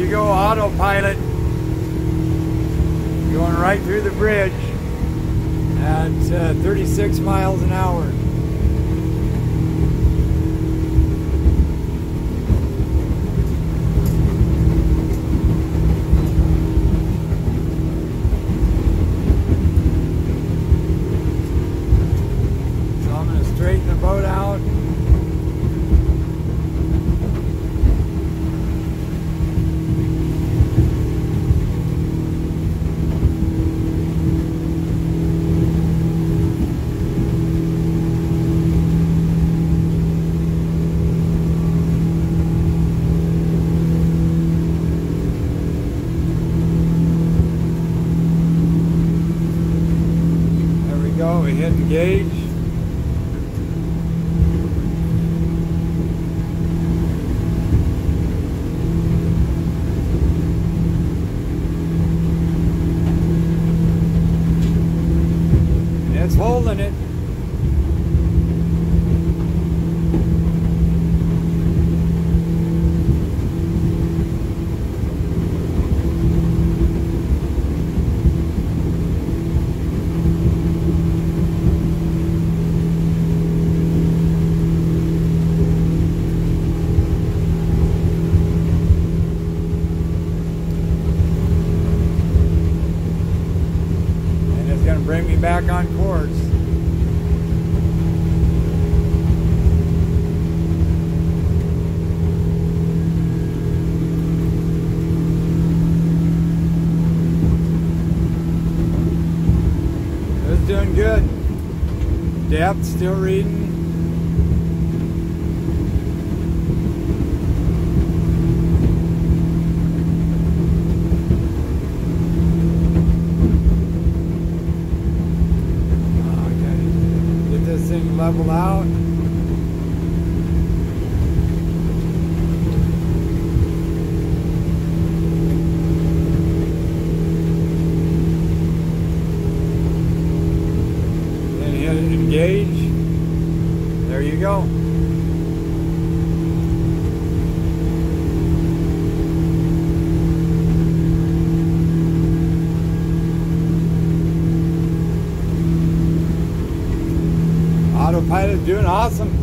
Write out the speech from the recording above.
you go, autopilot. Going right through the bridge at 36 miles an hour. So I'm going to straighten the boat out. We hit engage. And it's holding it. Bring me back on course. It was doing good. Depth still reading. Level out. Then hit engage. There you go. Autopilot doing awesome.